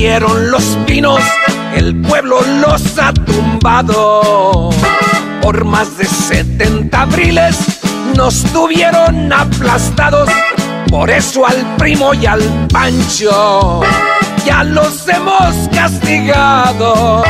cayeron los pinos, el pueblo los ha tumbado. Por más de 70 abriles nos tuvieron aplastados. Por eso al Primo y al Pancho ya los hemos castigado.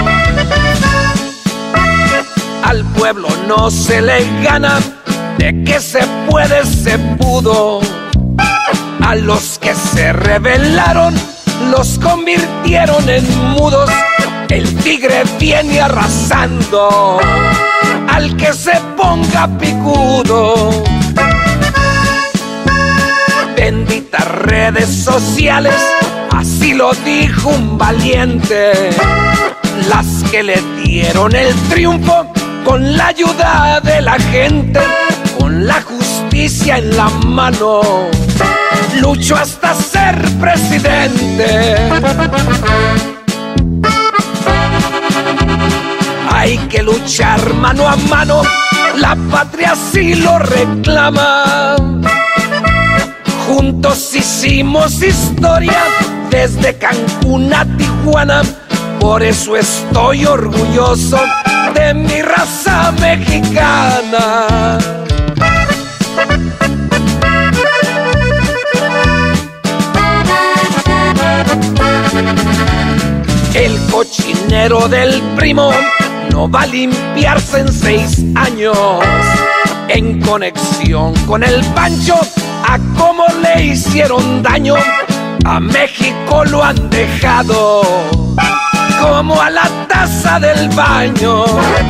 Al pueblo no se le gana, de que se puede se pudo. A los que se rebelaron los convirtieron en mudos. El tigre viene arrasando al que se ponga picudo. Benditas redes sociales, así lo dijo un valiente. Las que le dieron el triunfo con la ayuda de la gente, con la justicia en la mano, luchó hasta ser presidente. Hay que luchar mano a mano, la patria sí lo reclama. Juntos hicimos historia desde Cancún a Tijuana. Por eso estoy orgulloso de mi raza mexicana. El cochinero del Primo no va a limpiarse en 6 años. En conexión con el Pancho, a cómo le hicieron daño, a México lo han dejado como a la taza del baño.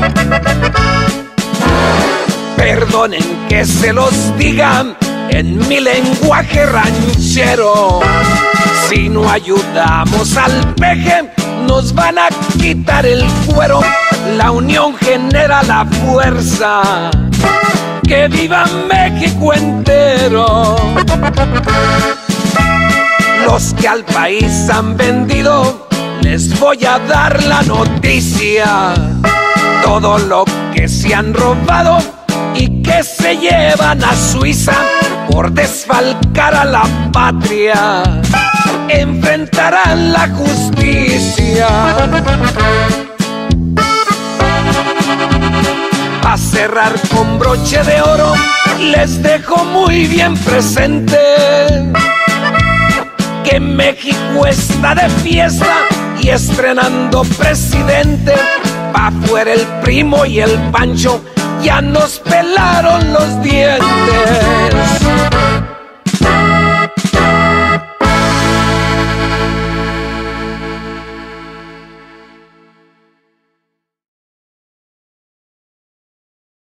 Perdonen que se los diga en mi lenguaje ranchero. Si no ayudamos al peje, nos van a quitar el cuero. La unión genera la fuerza. ¡Que viva México entero! Los que al país han vendido, les voy a dar la noticia. Todo lo que se han robado y que se llevan a Suiza por desfalcar a la patria, enfrentarán la justicia. A cerrar con broche de oro, les dejo muy bien presente que México está de fiesta y estrenando presidente. Pa' fuera el Primo y el Pancho, ya nos pelaron los dientes.